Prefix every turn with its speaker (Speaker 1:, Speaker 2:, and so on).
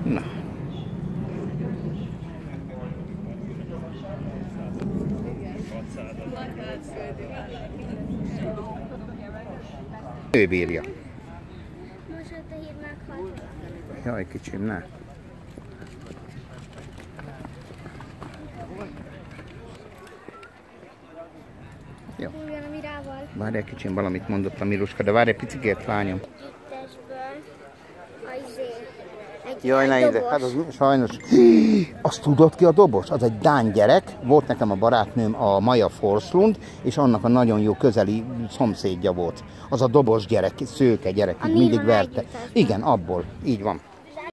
Speaker 1: Na. Ő bírja.
Speaker 2: Most ott a hír meghalt.
Speaker 1: Jaj, kicsim, ne. Jó.
Speaker 2: Ugyan a Mirával.
Speaker 1: Várj egy kicsim, valamit mondott a Miruska, de várj egy picikért, lányom.
Speaker 2: Együttesből egy
Speaker 1: Jaj, ne ide,
Speaker 2: dobos.
Speaker 1: hát az sajnos. Azt tudod ki a dobos? Az egy dán gyerek, volt nekem a barátnőm a Maja Forslund, és annak a nagyon jó közeli szomszédja volt. Az a dobos gyerek, szőke gyerek, így mindig verte. Igen, abból, így van.